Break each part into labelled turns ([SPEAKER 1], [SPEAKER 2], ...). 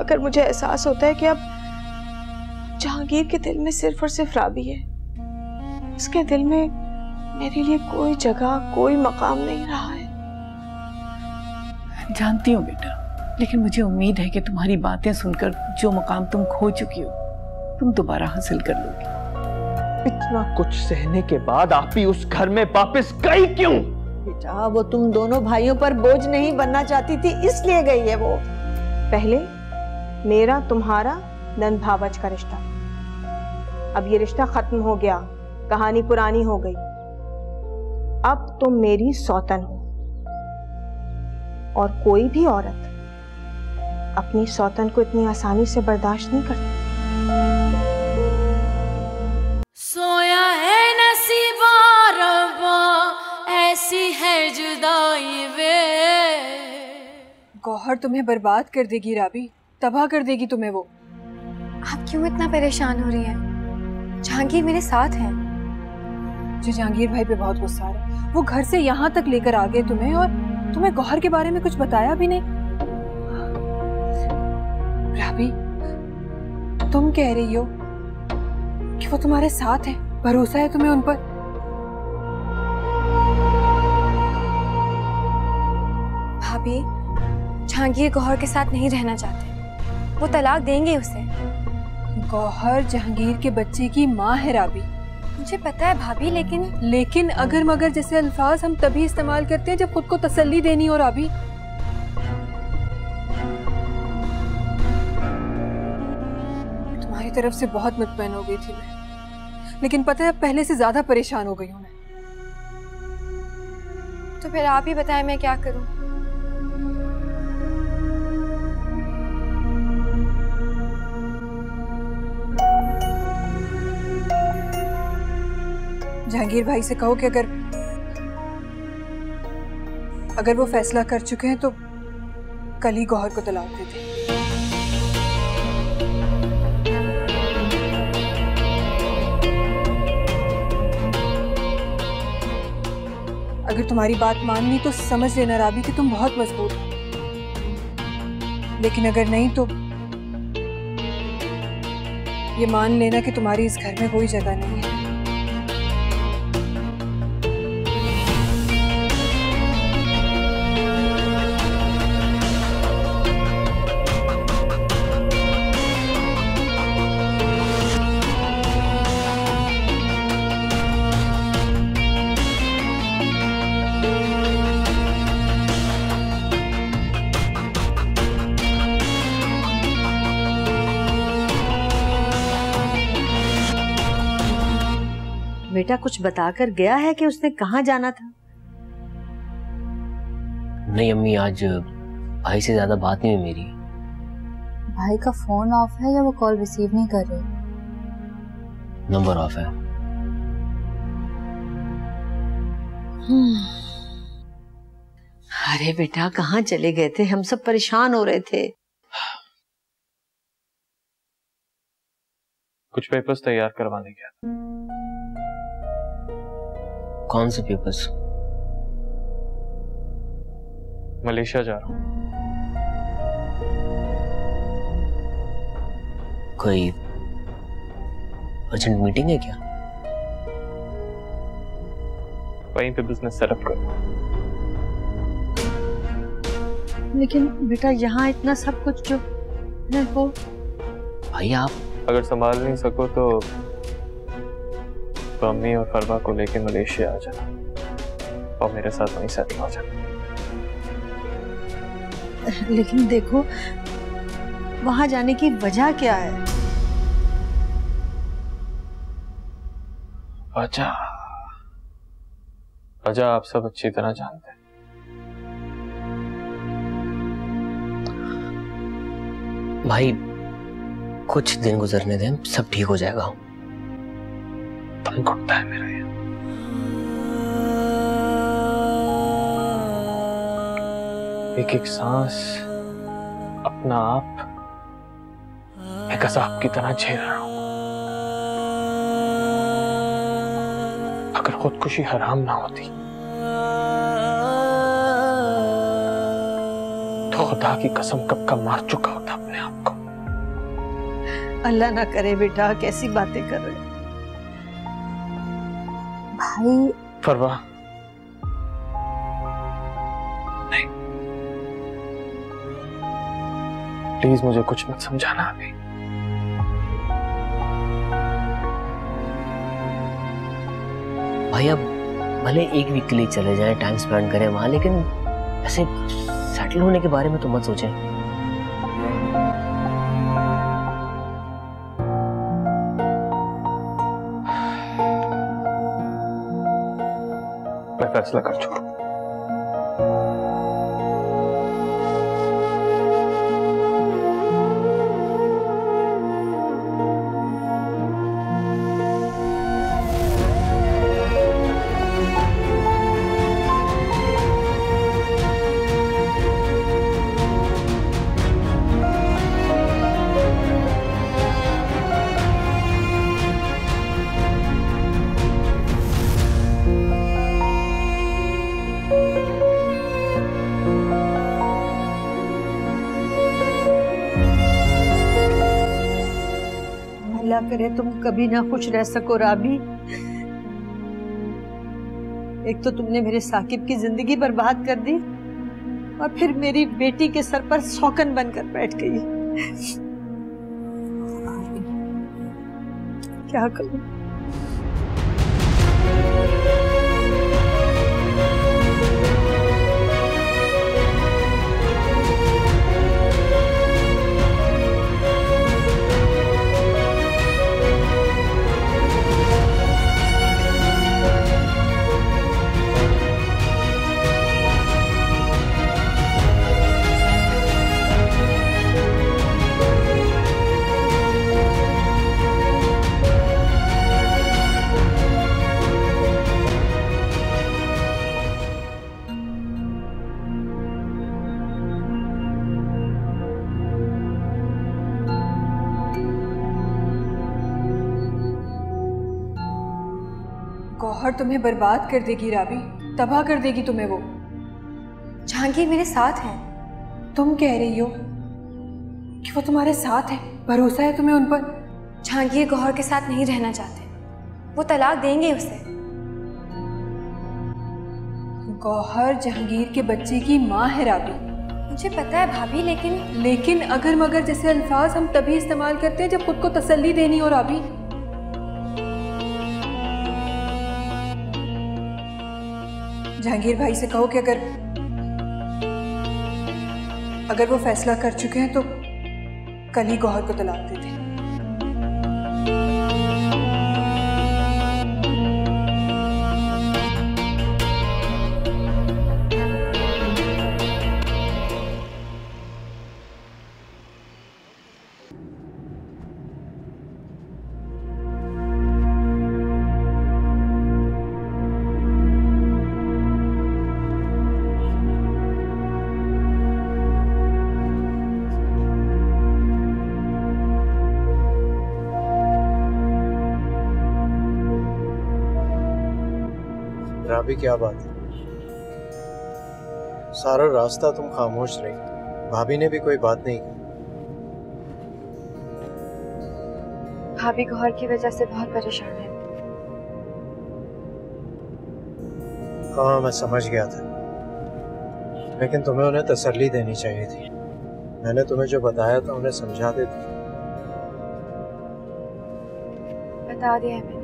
[SPEAKER 1] आकर मुझे एहसास होता है कि अब जहांगीर के दिल में सिर्फ और सिर्फ राबी है। उसके दिल में मेरे लिए कोई जगह, कोई मकाम नहीं रहा है।
[SPEAKER 2] जानती हूँ बेटा, लेकिन मुझे उम्मीद है कि तुम्हारी बातें सुनकर जो मकाम तुम खो चुकी हो तुम दोबारा हासिल कर लोगी।
[SPEAKER 3] इतना कुछ सहने के बाद आप ही उस घर में वापस गई क्यों?
[SPEAKER 4] बेटा वो तुम दोनों भाइयों पर बोझ नहीं बनना चाहती थी, इसलिए गई है वो।
[SPEAKER 1] पहले मेरा तुम्हारा नंद भावच का रिश्ता, अब ये रिश्ता खत्म हो गया, कहानी पुरानी हो गई। अब तुम मेरी सौतन हो और कोई भी औरत अपनी सौतन को इतनी आसानी से बर्दाश्त नहीं करती।
[SPEAKER 5] सोया है नसीबा रब्बा, ऐसी है जुदाई वे।
[SPEAKER 6] गौहर तुम्हें बर्बाद कर देगी राबी, तबाह कर देगी तुम्हें वो।
[SPEAKER 7] आप क्यों इतना परेशान हो रही हैं? जहांगीर मेरे साथ हैं।
[SPEAKER 6] मुझे जहांगीर भाई पे बहुत गुस्सा आ रहा है। वो घर से यहाँ तक लेकर आ गए तुम्हें, और तुम्हें गौहर के बारे में कुछ बताया भी नहीं। राबी, तुम कह रही हो कि वो तुम्हारे साथ है, भरोसा है तुम्हें उन पर?
[SPEAKER 7] भाभी, जहांगीर गौहर के साथ नहीं रहना चाहते, वो तलाक देंगे उसे।
[SPEAKER 6] गौहर जहांगीर के बच्चे की माँ है राबी।
[SPEAKER 7] मुझे पता है भाभी,
[SPEAKER 6] लेकिन अगर मगर जैसे अल्फाज हम तभी इस्तेमाल करते हैं जब खुद को तसल्ली देनी हो राबी। तुम्हारी तरफ से बहुत मुतमईन हो गई थी मैं, लेकिन पता है पहले से ज्यादा परेशान हो गई हूँ मैं।
[SPEAKER 7] तो फिर आप ही बताएं मैं क्या करूं?
[SPEAKER 6] जहांगीर भाई से कहो कि अगर वो फैसला कर चुके हैं तो कल ही गौहर को तलाक दे दें। अगर तुम्हारी बात माननी तो समझ लेना राबी कि तुम बहुत मजबूत हो, लेकिन अगर नहीं तो ये मान लेना कि तुम्हारी इस घर में कोई जगह नहीं है।
[SPEAKER 4] बेटा कुछ बताकर गया है कि उसने कहाँ जाना था?
[SPEAKER 8] नहीं अम्मी, आज भाई से ज्यादा बात नहीं हुई मेरी।
[SPEAKER 9] भाई का फोन ऑफ है या वो कॉल रिसीव नहीं कर रहे?
[SPEAKER 8] नंबर ऑफ है।
[SPEAKER 4] अरे बेटा कहाँ चले गए थे? हम सब परेशान हो रहे थे।
[SPEAKER 3] कुछ पेपर्स तैयार करवाने गया था।
[SPEAKER 8] कौन से पेपर्स?
[SPEAKER 3] मलेशिया जा रहा हूँ।
[SPEAKER 8] कोई अर्जेंट मीटिंग है क्या?
[SPEAKER 3] वहीं पे बिजनेस सेटअप करना।
[SPEAKER 4] लेकिन बेटा यहाँ इतना सब कुछ जो है वो।
[SPEAKER 8] भाई आप
[SPEAKER 3] अगर संभाल नहीं सको तो अम्मी और फरवा को लेके मलेशिया आ जाना और मेरे साथ वहीं सेटल हो जाना।
[SPEAKER 4] लेकिन देखो वहां जाने की वजह क्या है?
[SPEAKER 3] वजह आप सब अच्छी तरह जानते हैं।
[SPEAKER 8] भाई कुछ दिन गुजरने दें, सब ठीक हो जाएगा।
[SPEAKER 3] तंग घुटता है मेरा ये। एक एक सांस अपना आप एक अज़ाब की तरह झेल रहा हूं। अगर खुदकुशी हराम ना होती तो खुदा की कसम कब का मार चुका होता अपने आप को।
[SPEAKER 4] अल्लाह ना करे बेटा, कैसी बातें कर रहे हो
[SPEAKER 9] भाई।
[SPEAKER 3] फरवा नहीं, प्लीज मुझे कुछ मत समझाना अभी।
[SPEAKER 8] भाई अब भले एक वीक के लिए चले जाएं, टाइम स्पेंड करें वहां, लेकिन ऐसे सेटल होने के बारे में तो मत सोचें।
[SPEAKER 3] मैं फैसला कर चुका हूं।
[SPEAKER 4] अल्लाह करे तुम कभी ना खुश रह सको राबी। एक तो तुमने मेरे साकिब की जिंदगी बर्बाद कर दी और फिर मेरी बेटी के सर पर शौकन बनकर बैठ गई। क्या करूं?
[SPEAKER 6] गौहर तुम्हें बर्बाद कर देगी राबी, तबाह कर देगी तुम्हें वो।
[SPEAKER 7] जहांगीर मेरे साथ है।
[SPEAKER 6] तुम कह रही हो कि वो तुम्हारे साथ है, भरोसा है तुम्हें उन पर?
[SPEAKER 7] जहांगीर गौहर के साथ नहीं रहना चाहते, वो तलाक देंगे उसे।
[SPEAKER 6] गौहर जहांगीर के बच्चे की माँ है राबी।
[SPEAKER 7] मुझे पता है भाभी,
[SPEAKER 6] लेकिन अगर मगर जैसे अल्फाज हम तभी इस्तेमाल करते हैं जब खुद को तसल्ली देनी हो राबी। जहांगीर भाई से कहो कि अगर वो फैसला कर चुके हैं तो कल ही गौहर को तलाक दे दें।
[SPEAKER 10] राबी क्या बात है? सारा रास्ता तुम खामोश रही, भाभी ने भी कोई बात नहीं की।
[SPEAKER 7] भाभी गौहर की वजह से बहुत परेशान है।
[SPEAKER 10] हाँ मैं समझ गया था, लेकिन तुम्हें उन्हें तसल्ली देनी चाहिए थी। मैंने तुम्हें जो बताया था उन्हें समझा देती।
[SPEAKER 7] बता दिया है मैंने।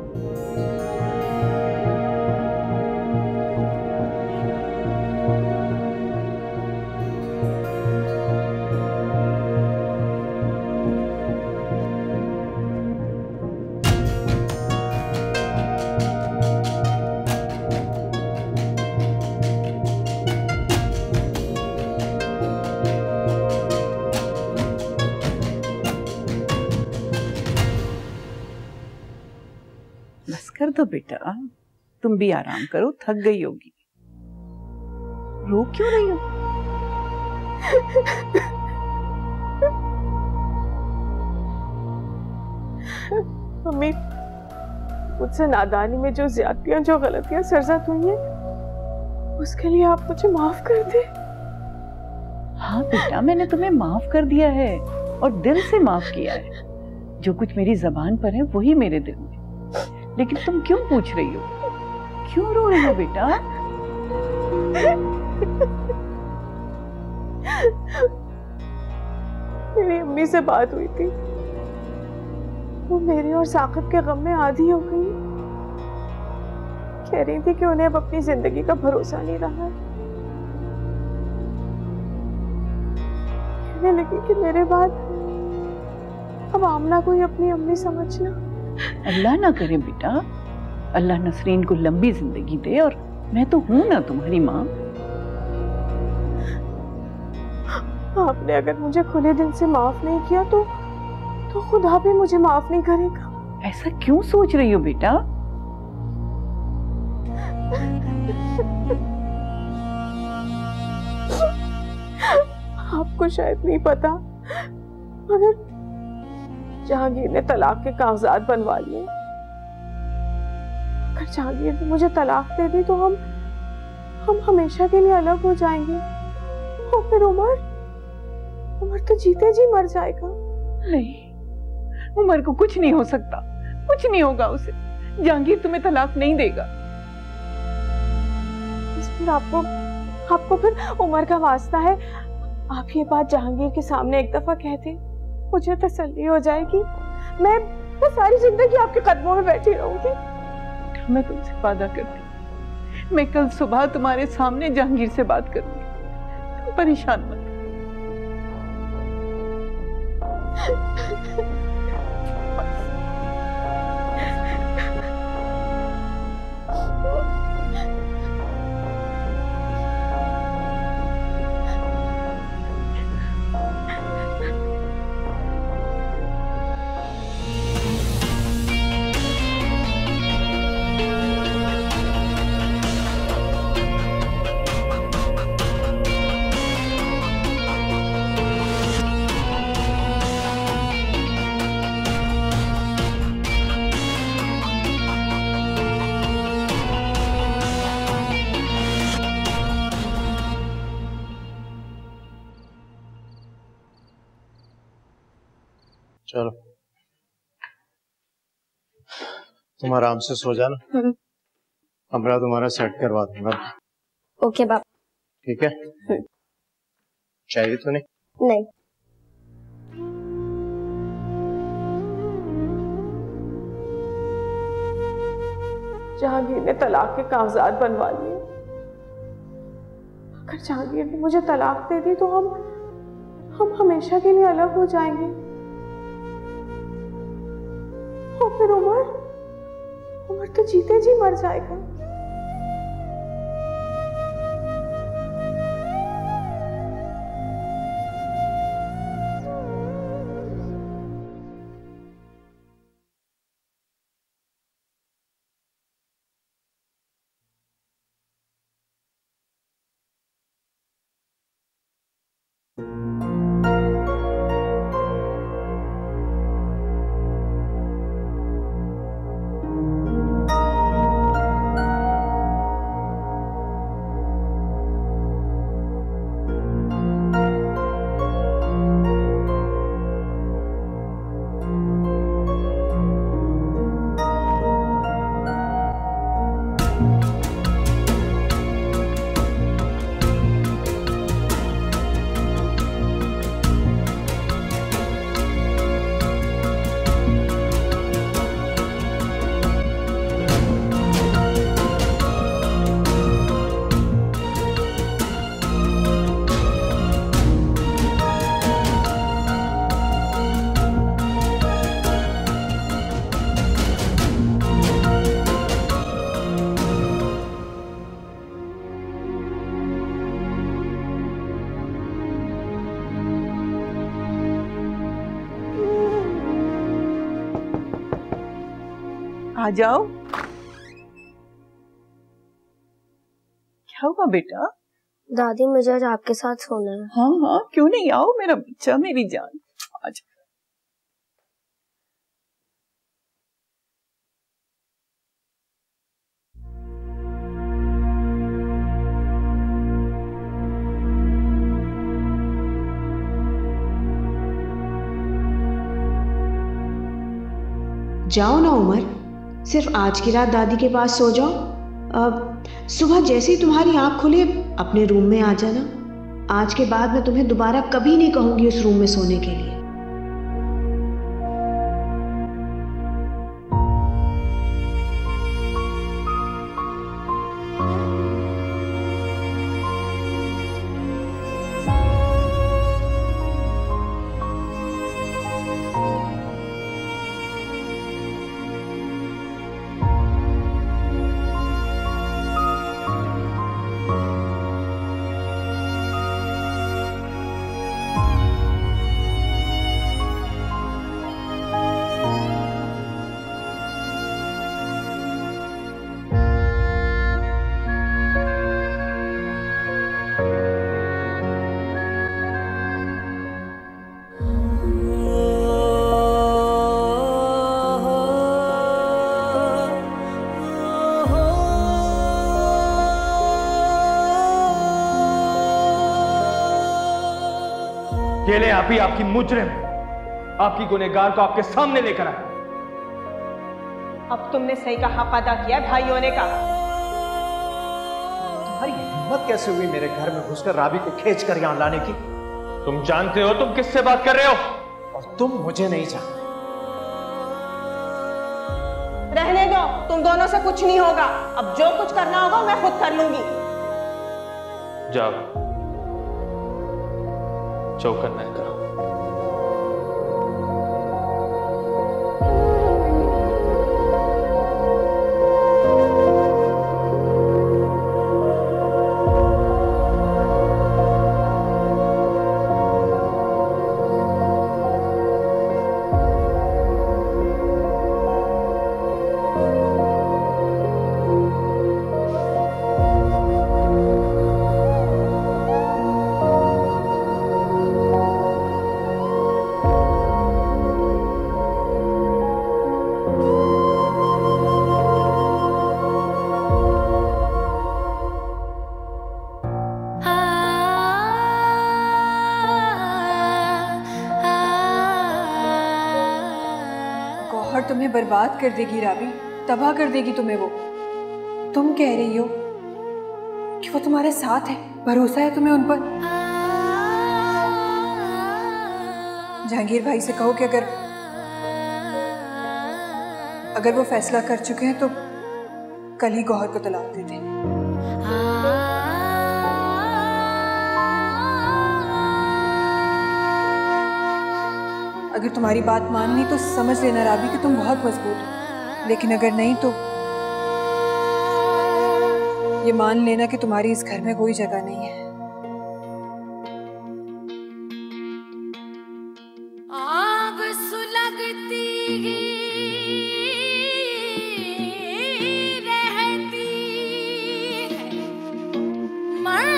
[SPEAKER 2] बस कर दो बेटा, तुम भी आराम करो, थक गई होगी। रो क्यों रही हो?
[SPEAKER 1] मम्मी, मुझसे नादानी में जो ज्यादतियां, जो गलतियां सरजद हुई हैं, उसके लिए आप मुझे माफ कर दे।
[SPEAKER 2] हाँ बेटा, मैंने तुम्हें माफ कर दिया है और दिल से माफ किया है। जो कुछ मेरी जबान पर है वही मेरे दिल में। लेकिन तुम क्यों पूछ रही हो? क्यों रो रही हो बेटा?
[SPEAKER 1] मेरी अम्मी से बात हुई थी, वो मेरे और साकिब के गम में आधी हो गई। कह रही थी कि उन्हें अब अपनी जिंदगी का भरोसा नहीं रहा। कहने लगी कि मेरे बाद अब आमना को ही अपनी अम्मी समझना।
[SPEAKER 2] अल्लाह ना करे बेटा, अल्लाह नसरीन को लंबी जिंदगी दे, और मैं तो हूं ना तुम्हारी माँ।
[SPEAKER 1] आपने अगर मुझे खुले दिल से माफ नहीं किया तो खुदा भी मुझे माफ नहीं करेगा।
[SPEAKER 2] ऐसा क्यों सोच रही हो बेटा?
[SPEAKER 1] आपको शायद नहीं पता, मगर जहांगीर ने तलाक के कागजात बनवा लिए। अगर जहांगीर ने मुझे तलाक दे दी तो हम हमेशा के लिए अलग हो जाएंगे, और फिर उमर तो जीते जी मर जाएगा।
[SPEAKER 2] नहीं, उमर को कुछ नहीं हो सकता, कुछ नहीं होगा उसे। जहांगीर तुम्हें तलाक नहीं देगा।
[SPEAKER 1] फिर आपको फिर उमर का वास्ता है, आप ये बात जहांगीर के सामने एक दफा कह दें, मुझे तसल्ली हो जाएगी। मैं सारी जिंदगी आपके कदमों में बैठी रहूंगी।
[SPEAKER 2] मैं तुमसे वादा करती हूँ, मैं कल सुबह तुम्हारे सामने जहांगीर से बात करूंगी। तुम परेशान मत।
[SPEAKER 10] चलो तुम आराम से सो जाना, कमरा तुम्हारा सेट करवा दूंगा।
[SPEAKER 7] ओके बाप।
[SPEAKER 10] ठीक है? चाहिए तो नहीं?
[SPEAKER 7] नहीं।
[SPEAKER 1] जहांगीर ने तलाक के कागजात बनवा लिए। अगर जहांगीर ने मुझे तलाक दे दी तो हम हमेशा के लिए अलग हो जाएंगे, और फिर उमर तो जीते जी मर जाएगा।
[SPEAKER 2] आ जाओ। क्या हुआ बेटा?
[SPEAKER 7] दादी मुझे आज आपके साथ सोना है।
[SPEAKER 2] हाँ हाँ, क्यों नहीं, आओ मेरा बच्चा, मेरी जान, आ जाओ।
[SPEAKER 1] जाओ ना उमर, सिर्फ आज की रात दादी के पास सो जाओ। अब सुबह जैसे ही तुम्हारी आंख खुले अपने रूम में आ जाना। आज के बाद मैं तुम्हें दोबारा कभी नहीं कहूंगी उस रूम में सोने के लिए।
[SPEAKER 3] ये ले आप ही आपकी मुजरिम, आपकी गुनहगार को आपके सामने लेकर आया।
[SPEAKER 1] अब तुमने सही का हक अदा किया भाई होने का।
[SPEAKER 10] तुम्हारी हिम्मत कैसे हुई मेरे घर में घुसकर राबी को खींच कर यहां लाने की?
[SPEAKER 3] तुम जानते हो तुम किससे बात कर रहे हो?
[SPEAKER 10] और तुम मुझे नहीं जानते।
[SPEAKER 1] रहने दो, तुम दोनों से कुछ नहीं होगा। अब जो कुछ करना होगा मैं खुद कर लूंगी।
[SPEAKER 3] जाओ, जो करना है करो।
[SPEAKER 6] तुम्हें बर्बाद कर देगी राबी, तबाह कर देगी तुम्हें वो। तुम कह रही हो कि वो तुम्हारे साथ है, भरोसा है तुम्हें उन पर। जहांगीर भाई से कहो कि अगर वो फैसला कर चुके हैं तो कल ही गौहर को तलाक दे दें। अगर तुम्हारी बात माननी तो समझ लेना राबी कि तुम बहुत मजबूत हो, लेकिन अगर नहीं तो ये मान लेना कि तुम्हारी इस घर में कोई जगह नहीं है।
[SPEAKER 5] आग सुलगती रहती है मर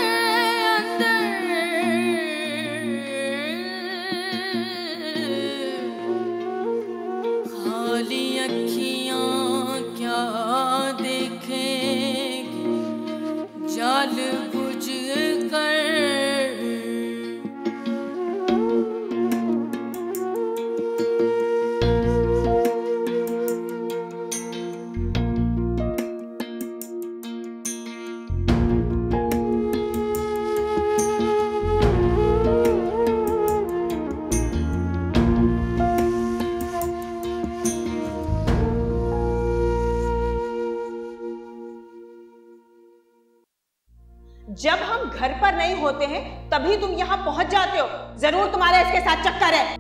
[SPEAKER 1] जब हम घर पर नहीं होते हैं तभी तुम यहाँ पहुंच जाते हो। जरूर तुम्हारा इसके साथ चक्कर है।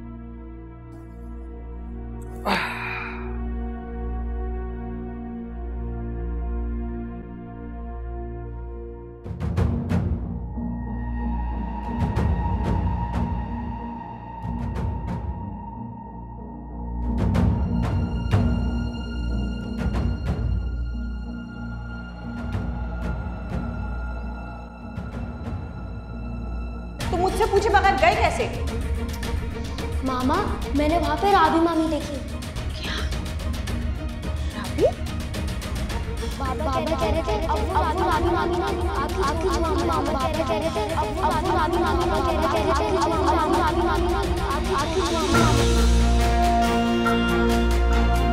[SPEAKER 1] तुम मुझसे पूछे बगैर गए कैसे?
[SPEAKER 11] मामा, मैंने वहां पे राबी मामी देखी।
[SPEAKER 1] क्या? राबी?
[SPEAKER 11] बाबा कह रहे थे अब वो राबी मामी आपकी जो मामा बाबा कह रहे थे अब वो राबी मामी कह रहे थे अब वो राबी मामी आपकी जो मामा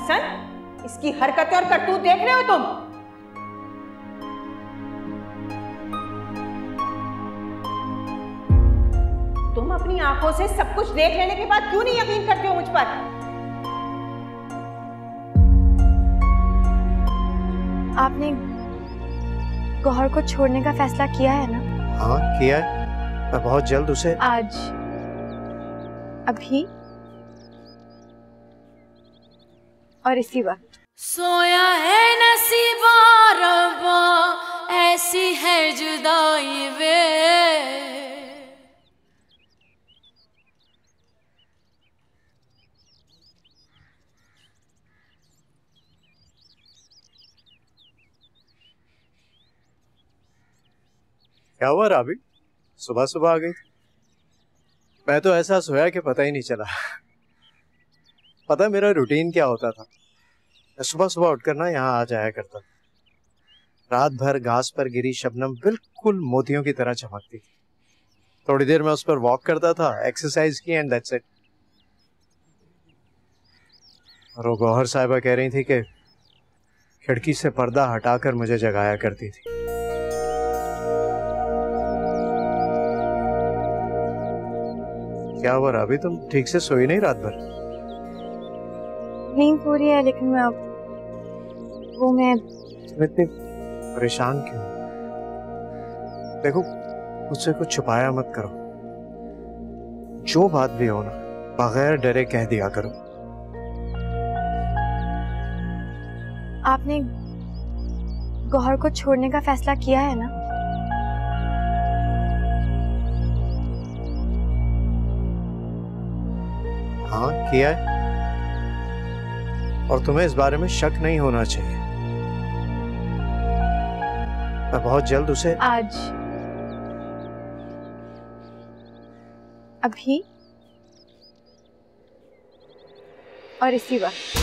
[SPEAKER 1] हसन, इसकी हरकतें और करतूत देख रहे हो तुम? तुम अपनी आंखों से सब कुछ देख लेने के बाद क्यों नहीं यकीन करते हो मुझ पर?
[SPEAKER 7] आपने गौहर को छोड़ने का फैसला किया है ना?
[SPEAKER 10] हाँ किया है। मैं बहुत जल्द उसे
[SPEAKER 7] आज, अभी और इसी वक्त।
[SPEAKER 5] सोया है नसीबा रब्बा, ऐसी है जुदाई वे।
[SPEAKER 10] क्या हुआ राबी, सुबह सुबह आ गई? मैं तो ऐसा सोया कि पता ही नहीं चला। पता मेरा रूटीन क्या होता था? मैं सुबह सुबह उठकर ना यहाँ आ जाया करता था। रात भर घास पर गिरी शबनम बिल्कुल मोतियों की तरह चमकती थी। थोड़ी देर में उस पर वॉक करता था, एक्सरसाइज की, एंड दैट्स इट। और वो गौहर साहिबा कह रही थी कि खिड़की से पर्दा हटाकर मुझे जगाया करती थी। क्या हुआ राबी, तुम ठीक से सोई नहीं रात भर?
[SPEAKER 7] नींद पूरी है, लेकिन मैं
[SPEAKER 10] तुम इतनी परेशान क्यों? देखो, मुझसे कुछ छुपाया मत करो। जो बात भी हो ना, बगैर डरे कह दिया करो।
[SPEAKER 7] आपने गौहर को छोड़ने का फैसला किया है ना?
[SPEAKER 10] हाँ किया है, और तुम्हें इस बारे में शक नहीं होना चाहिए। मैं बहुत जल्द उसे
[SPEAKER 7] आज, अभी और इसी वक्त।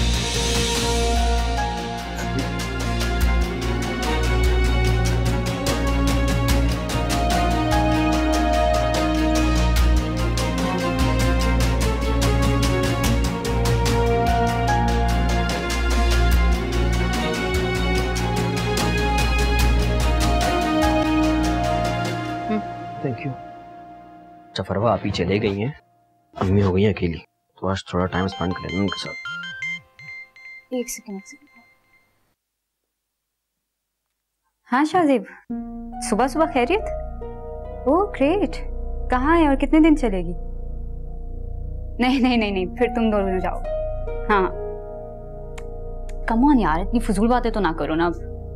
[SPEAKER 8] Thank you. जफरवा आप ही चले गई हैं, अम्मी हो गई अकेली, तो आज थोड़ा टाइम स्पेंड करें उनके साथ।
[SPEAKER 9] एक सेकंड। हाँ शाहजेब, सुबह सुबह खैरियत? Oh great. कहाँ है और कितने दिन चलेगी? नहीं नहीं नहीं नहीं, फिर तुम दोनों जाओ। हाँ कम ऑन यार, इतनी फजूल बातें तो ना करो ना।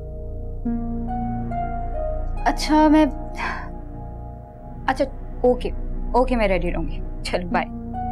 [SPEAKER 9] अच्छा मैं, अच्छा ओके ओके, मैं रेडी रहूंगी। चलो बाय।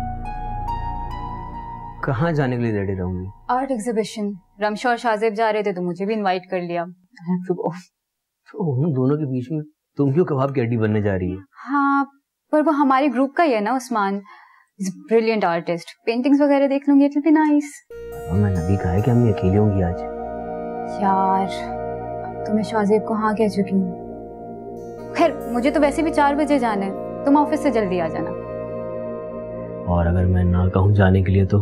[SPEAKER 8] कहाँ जाने के लिए रेडी रहूंगी?
[SPEAKER 9] Art exhibition. रमशा और शाहजेब जा रहे थे तो मुझे भी इनवाइट कर लिया।
[SPEAKER 8] तो उन दोनों के बीच में तुम क्यों कबाब की हड्डी बनने जा रही है?
[SPEAKER 9] हाँ पर वो हमारे ग्रुप का ही है ना उस्मान, ब्रिलियंट आर्टिस्ट। पेंटिंग्स वगैरह देख लूंगी, इट विल बी नाइस।
[SPEAKER 8] मैंने अभी कहा है कि अम्मी अकेली होंगी आज।
[SPEAKER 9] यार तो मैं शाहजेब को हाँ कह चुकी हूँ। खैर मुझे तो वैसे भी 4 बजे जाना है, तुम ऑफिस से जल्दी आ जाना।
[SPEAKER 8] और अगर मैं ना कहूँ जाने के लिए तो?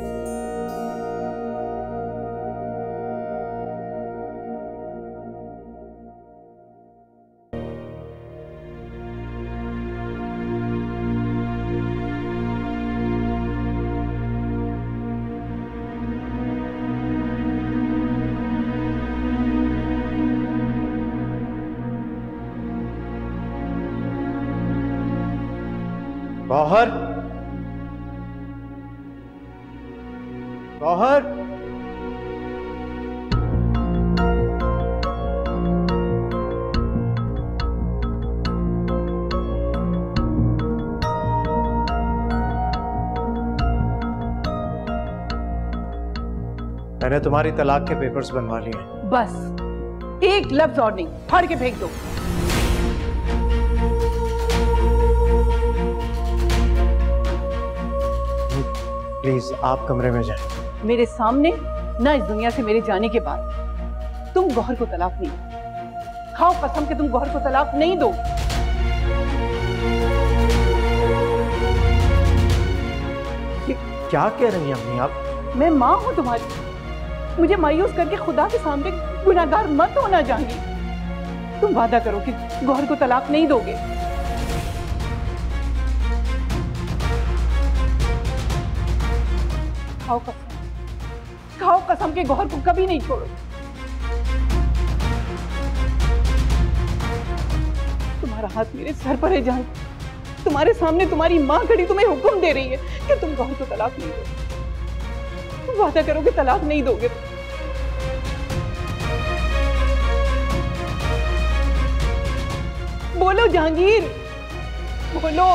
[SPEAKER 10] गौहर, गौहर, मैंने तुम्हारी तलाक के पेपर्स बनवा लिए हैं।
[SPEAKER 2] बस एक लफ्ज और नहीं, फाड़ के फेंक दो।
[SPEAKER 10] प्लीज आप कमरे में जाएं।
[SPEAKER 2] मेरे सामने ना, इस दुनिया से मेरे जाने के बाद तुम गौहर को तलाक नहीं दो। खाओ कसम कि तुम गौहर को तलाक नहीं दो।
[SPEAKER 10] क्या कह रही हैं अम्मी आप?
[SPEAKER 2] मैं माँ हूं तुम्हारी, मुझे मायूस करके खुदा के सामने गुनाहगार मत होना जहांगीर। तुम वादा करो कि गौहर को तलाक नहीं दोगे। खाओ कसम के गौहर को कभी नहीं छोड़ो। तुम्हारा हाथ मेरे सर पर है जहांगीर। तुम्हारे सामने तुम्हारी माँ खड़ी तुम्हें हुक्म दे रही है कि तुम गौहर को तलाक नहीं दोगे। तुम वादा करो कि तलाक नहीं दोगे। बोलो जहांगीर, बोलो।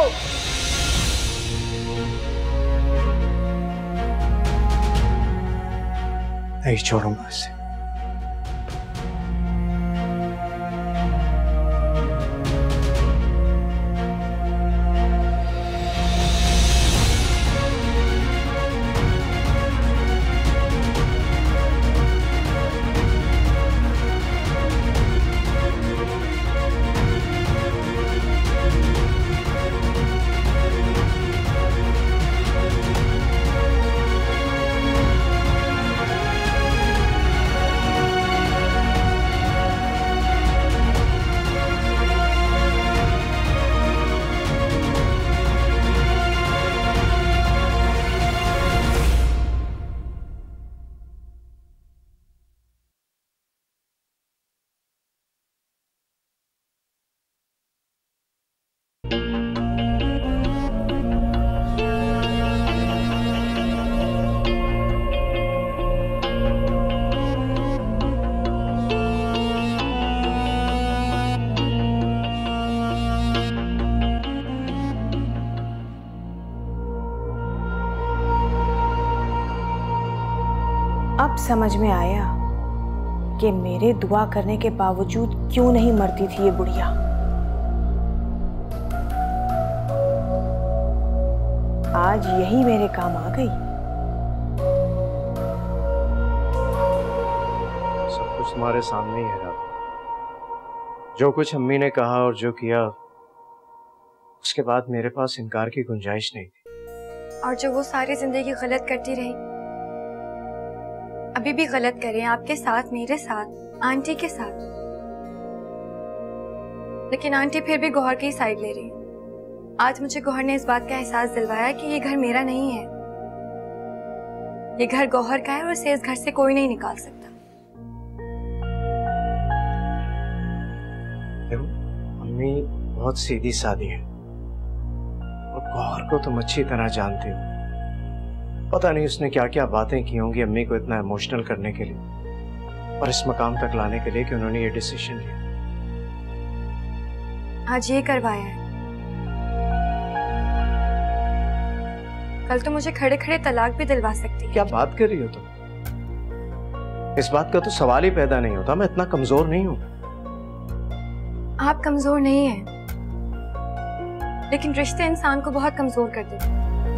[SPEAKER 10] नहीं छोड़ूंगा इसे।
[SPEAKER 1] अब समझ में आया कि मेरे दुआ करने के बावजूद क्यों नहीं मरती थी ये बुढ़िया। आज यही मेरे काम आ गई।
[SPEAKER 10] सब कुछ तुम्हारे सामने ही है रात। जो कुछ अम्मी ने कहा और जो किया, उसके बाद मेरे पास इनकार की गुंजाइश नहीं थी।
[SPEAKER 7] और जो वो सारी जिंदगी गलत करती रही, अभी भी गलत करें आपके साथ, मेरे साथ, आंटी के साथ। लेकिन आंटी फिर भी गौहर की साइड ले रही है। आज मुझे गौहर ने इस बात का एहसास दिलवाया कि ये घर मेरा नहीं है, ये घर गौहर का है और उसे इस घर से कोई नहीं निकाल सकता।
[SPEAKER 10] अम्मी बहुत सीधी सादी है और गौहर को तुम अच्छी तरह जानते हो। पता नहीं उसने क्या क्या बातें की होंगी अम्मी को इतना इमोशनल करने के लिए और इस मकाम तक लाने के लिए कि उन्होंने ये डिसीजन लिया।
[SPEAKER 7] आज ये करवाया है, कल तो मुझे खड़े खड़े तलाक भी दिलवा सकती है।
[SPEAKER 10] क्या बात कर रही हो तुम? इस बात का तो सवाल ही पैदा नहीं होता। मैं इतना कमजोर नहीं हूं।
[SPEAKER 7] आप कमजोर नहीं हैं, लेकिन रिश्ते इंसान को बहुत कमजोर कर देते हैं।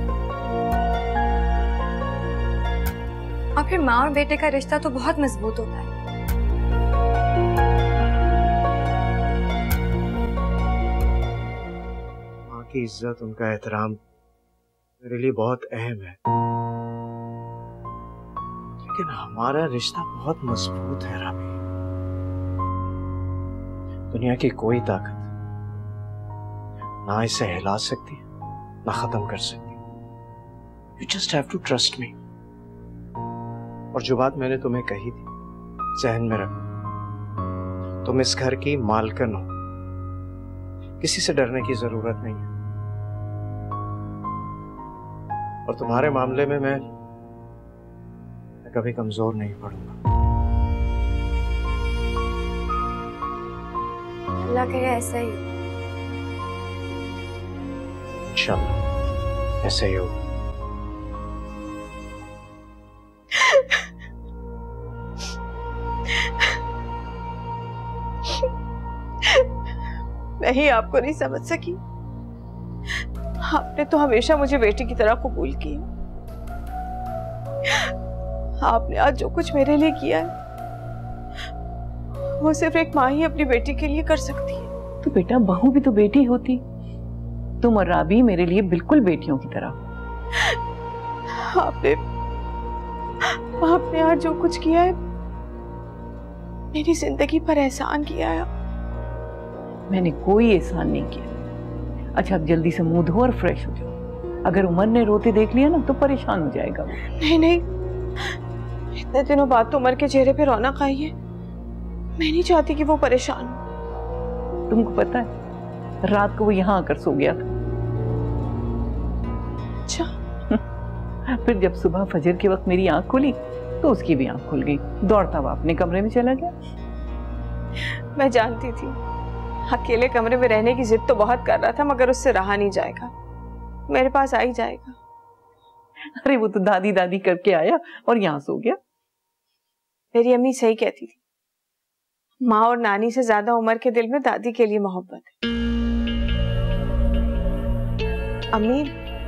[SPEAKER 7] और फिर माँ और बेटे का रिश्ता तो बहुत मजबूत होता है।
[SPEAKER 10] माँ की इज्जत, उनका एहतराम मेरे लिए बहुत अहम है, लेकिन हमारा रिश्ता बहुत मजबूत है राबी। दुनिया की कोई ताकत ना इसे हिला सकती है ना खत्म कर सकती। You just have to trust me. और जो बात मैंने तुम्हें कही थी जहन में रखो। तुम इस घर की मालकिन हो, किसी से डरने की जरूरत नहीं है। और तुम्हारे मामले में मैं कभी कमजोर नहीं पड़ूंगा।
[SPEAKER 7] अल्लाह करे ऐसा ही हो।
[SPEAKER 10] इंशाअल्लाह ऐसा ही हो।
[SPEAKER 1] नहीं, आपको नहीं समझ सकी। आपने तो हमेशा मुझे बेटी की तरह कबूल किया। आपने आज जो कुछ मेरे लिए किया है वो सिर्फ एक माँ ही अपनी बेटी के लिए कर सकती है।
[SPEAKER 2] तो बेटा बहू भी तो बेटी होती। तुम और राबी मेरे लिए बिल्कुल बेटियों की तरह।
[SPEAKER 1] आपने आज जो कुछ किया है मेरी जिंदगी पर एहसान किया है।
[SPEAKER 2] मैंने कोई एहसान नहीं किया। अच्छा अब जल्दी से मुंह धो और फ्रेश हो जाओ। अगर उमर ने रोते देख लिया ना तो परेशान हो जाएगा वो।
[SPEAKER 1] नहीं नहीं, इतने दिनों बाद तो उमर के चेहरे पे रौनक आई है। मैं नहीं चाहती कि वो परेशान हो।
[SPEAKER 2] तुमको पता है रात को वो यहाँ आकर सो गया था।
[SPEAKER 1] अच्छा।
[SPEAKER 2] फिर जब सुबह फजर के वक्त मेरी आंख खुली तो उसकी भी आंख खुल गई। दौड़ता हुआ अपने कमरे में चला गया।
[SPEAKER 1] मैं जानती थी अकेले कमरे में रहने की जिद तो बहुत कर रहा था, मगर उससे रहा नहीं जाएगा। मेरे पास आ ही जाएगा।
[SPEAKER 2] अरे वो तो दादी दादी करके आया और यहाँ सो गया।
[SPEAKER 1] मेरी अम्मी सही कहती थी, माँ और नानी से ज्यादा उमर के दिल में दादी के लिए मोहब्बत है। अम्मी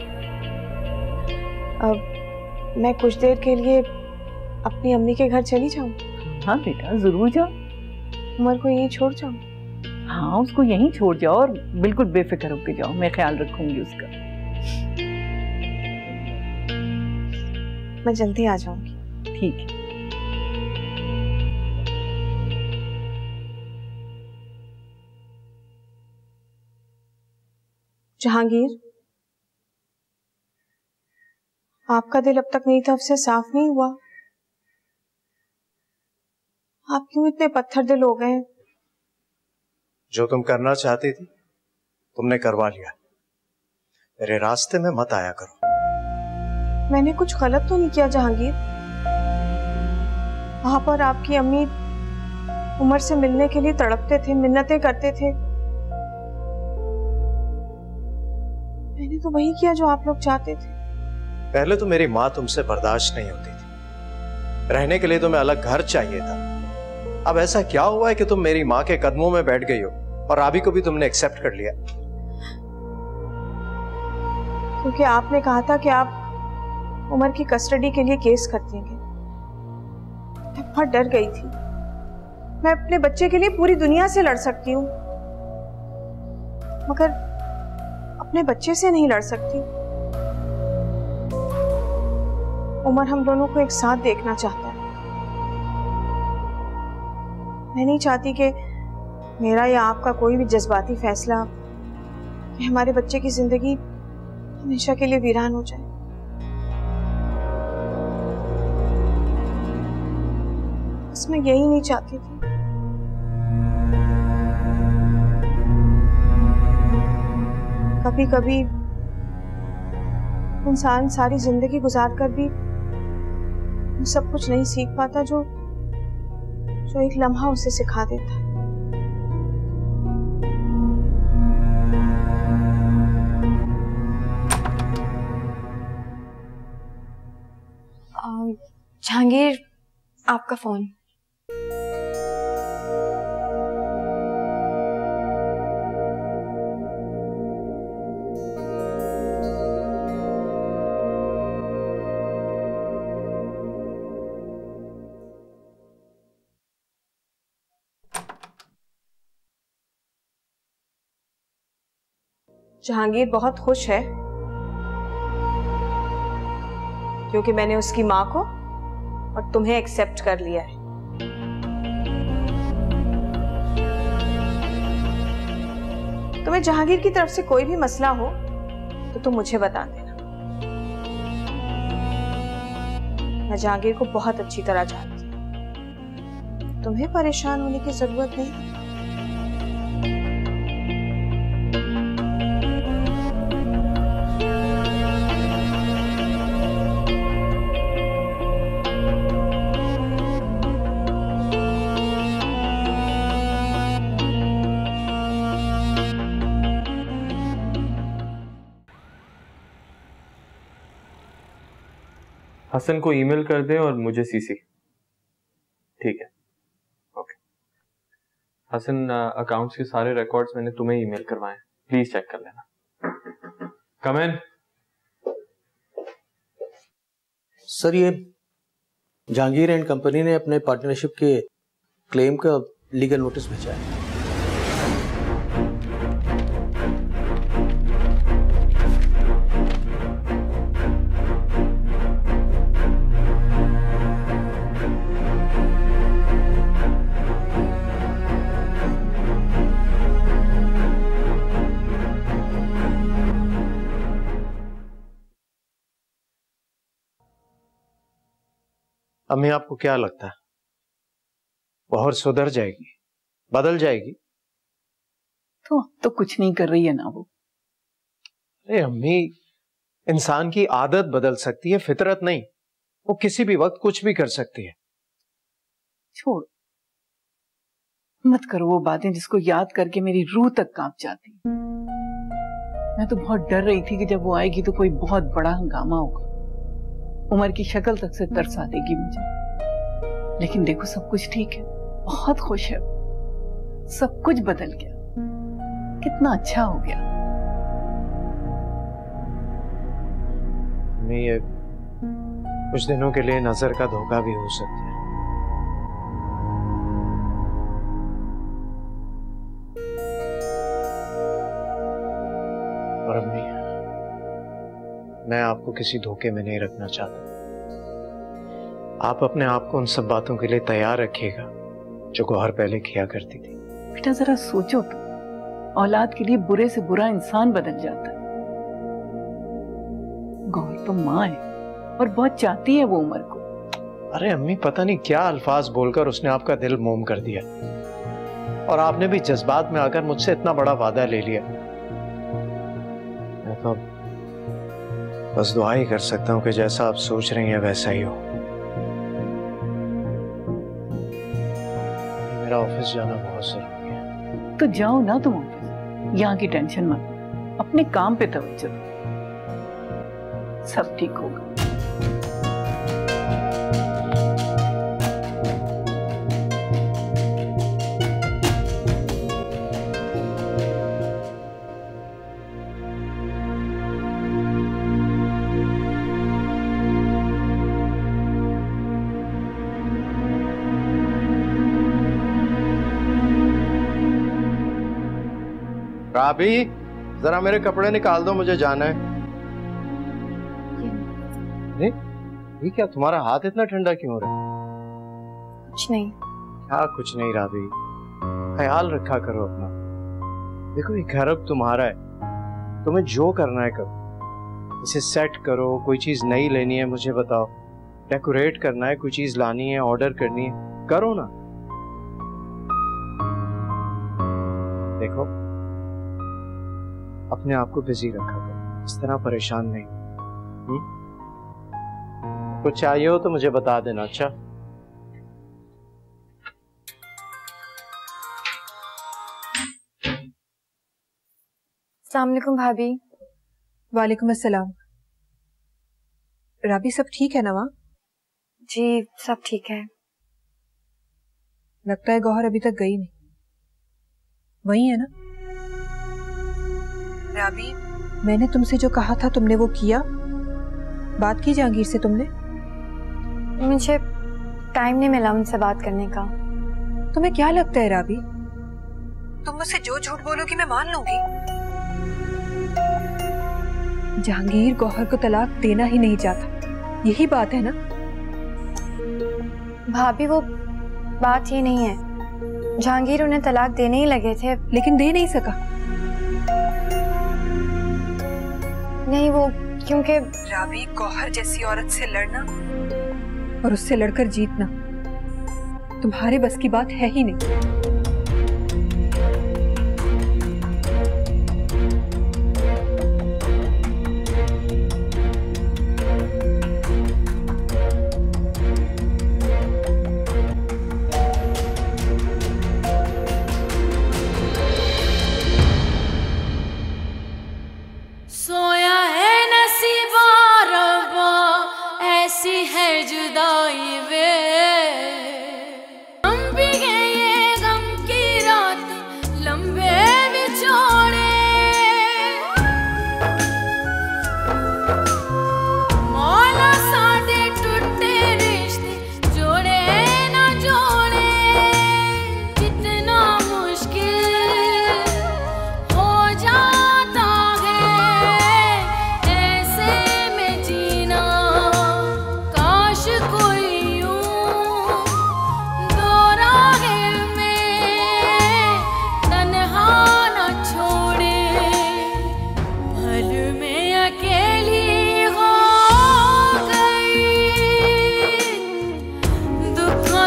[SPEAKER 1] अब मैं कुछ देर के लिए अपनी अम्मी के घर चली जाऊं?
[SPEAKER 2] हाँ बेटा जरूर जाओ।
[SPEAKER 1] उमर को यहीं छोड़ जाऊं?
[SPEAKER 2] हाँ उसको यहीं छोड़ जाओ और बिल्कुल बेफिक्र होके जाओ। मैं ख्याल रखूंगी उसका।
[SPEAKER 1] मैं जल्दी आ जाऊंगी।
[SPEAKER 2] ठीक है।
[SPEAKER 1] जहांगीर, आपका दिल अब तक मेरी तरफ से साफ नहीं हुआ। आप क्यों इतने पत्थर दिल हो गए?
[SPEAKER 10] जो तुम करना चाहती थी तुमने करवा लिया। मेरे रास्ते में मत आया करो।
[SPEAKER 1] मैंने कुछ गलत तो नहीं किया जहांगीर? आप और आपकी अम्मी उमर से मिलने के लिए तड़पते थे, मिन्नतें करते थे। मैंने तो वही किया जो आप लोग चाहते थे।
[SPEAKER 10] पहले तो मेरी माँ तुमसे बर्दाश्त नहीं होती थी। रहने के लिए तुम्हें अलग घर चाहिए था। अब ऐसा क्या हुआ है कि तुम मेरी माँ के कदमों में बैठ गई हो और राबी को भी तुमने एक्सेप्ट कर लिया?
[SPEAKER 1] क्योंकि आपने कहा था कि आप उमर की कस्टडी के लिए केस कर देंगे। मैं बहुत डर गई थी। मैं अपने बच्चे के लिए पूरी दुनिया से लड़ सकती हूँ, मगर अपने बच्चे से नहीं लड़ सकती। उमर हम दोनों को एक साथ देखना चाहता है। मैं नहीं चाहती कि मेरा या आपका कोई भी जज्बाती फैसला कि हमारे बच्चे की जिंदगी हमेशा के लिए वीरान हो जाए। बस मैं यही नहीं चाहती थी। कभी कभी इंसान सारी जिंदगी गुजार कर भी सब कुछ नहीं सीख पाता जो एक लम्हा उसे सिखा देता है।
[SPEAKER 7] जहांगीर, आपका फोन।
[SPEAKER 1] जहांगीर बहुत खुश है क्योंकि मैंने उसकी माँ को और तुम्हें एक्सेप्ट कर लिया है। तुम्हें जहांगीर की तरफ से कोई भी मसला हो तो तुम मुझे बता देना। मैं जहांगीर को बहुत अच्छी तरह जानती हूँ। तुम्हें परेशान होने की जरूरत नहीं।
[SPEAKER 3] हसन को ईमेल कर दे और मुझे सीसी। ठीक है, ओके। हसन, अकाउंट्स के सारे रिकॉर्ड्स मैंने तुम्हें ईमेल करवाए, प्लीज चेक कर लेना। कम इन।
[SPEAKER 12] सर, ये जहांगीर एंड कंपनी ने अपने पार्टनरशिप के क्लेम का लीगल नोटिस भेजा है।
[SPEAKER 10] अम्मी आपको क्या लगता है गौहर सुधर जाएगी, बदल जाएगी?
[SPEAKER 2] तो अब तो कुछ नहीं कर रही है ना वो।
[SPEAKER 10] अरे अम्मी, इंसान की आदत बदल सकती है, फितरत नहीं। वो किसी भी वक्त कुछ भी कर सकती है।
[SPEAKER 2] छोड़, मत करो वो बातें जिसको याद करके मेरी रूह तक कांप जाती। मैं तो बहुत डर रही थी कि जब वो आएगी तो कोई बहुत बड़ा हंगामा होगा, उमर की शक्ल तक से तरसा देगी मुझे। लेकिन देखो सब कुछ ठीक है, बहुत खुश है, सब कुछ बदल गया, कितना अच्छा हो गया।
[SPEAKER 10] ये कुछ दिनों के लिए नजर का धोखा भी हो सकता है। और अम्मी, मैं आपको किसी धोखे में नहीं रखना चाहता। आप अपने आप को उन सब बातों के लिए तैयार रखिएगा जो गौहर पहले किया करती थी।
[SPEAKER 2] बेटा जरा सोचो तो, औलाद के लिए बुरे से बुरा इंसान बदल जाता है। गौहर तो माँ है और बहुत चाहती है वो उमर को।
[SPEAKER 10] अरे अम्मी, पता नहीं क्या अल्फाज बोलकर उसने आपका दिल मोम कर दिया, और आपने भी जज्बात में आकर मुझसे इतना बड़ा वादा ले लिया। मैं तो बस दुआ ही कर सकता हूँ कि जैसा आप सोच रही हैं वैसा ही हो। मेरा ऑफिस जाना बहुत जरूरी है।
[SPEAKER 2] तो जाओ ना तुम ऑफिस, यहाँ की टेंशन मत, अपने काम पे तवज्जो दो, सब ठीक होगा।
[SPEAKER 10] राबी, जरा मेरे कपड़े निकाल दो, मुझे जाना है। ये क्या, तुम्हारा हाथ इतना ठंडा क्यों हो रहा है?
[SPEAKER 7] कुछ नहीं।
[SPEAKER 10] क्या कुछ नहीं राबी, ख्याल रखा करो अपना। देखो ये घर अब तुम्हारा है, तुम्हें जो करना है करो। इसे सेट करो, कोई चीज नई लेनी है मुझे बताओ, डेकोरेट करना है, कोई चीज लानी है, ऑर्डर करनी है, करो ना। देखो अपने आप को बिजी रखा करो, इस तरह परेशान नहीं। कुछ चाहिए हो तो मुझे बता देना। अच्छा,
[SPEAKER 7] अस्सलाम वालेकुम भाभी।
[SPEAKER 6] वालेकुम अस्सलाम। राबी, सब ठीक है ना वहाँ?
[SPEAKER 7] जी सब ठीक है।
[SPEAKER 6] लगता है गौहर अभी तक गई नहीं, वही है ना? राबी, मैंने तुमसे जो कहा था तुमने वो किया? बात की जहांगीर से तुमने?
[SPEAKER 7] मुझे टाइम नहीं मिला उनसे बात करने का।
[SPEAKER 6] तुम्हें क्या लगता है राबी, तुम मुझसे जो झूठ बोलोगी मैं मान लूंगी? जहांगीर गौहर को तलाक देना ही नहीं चाहता, यही बात है ना?
[SPEAKER 7] भाभी वो बात ही नहीं है, जहांगीर उन्हें तलाक देने ही लगे थे,
[SPEAKER 6] लेकिन दे नहीं सका।
[SPEAKER 7] नहीं वो क्योंकि
[SPEAKER 6] राबी, गौहर जैसी औरत से लड़ना और उससे लड़कर जीतना तुम्हारे बस की बात है ही नहीं।
[SPEAKER 5] सोया है नसीबा रब्बा, ऐसी है जुदाई वे, हम भी गए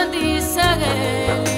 [SPEAKER 5] दी सहेली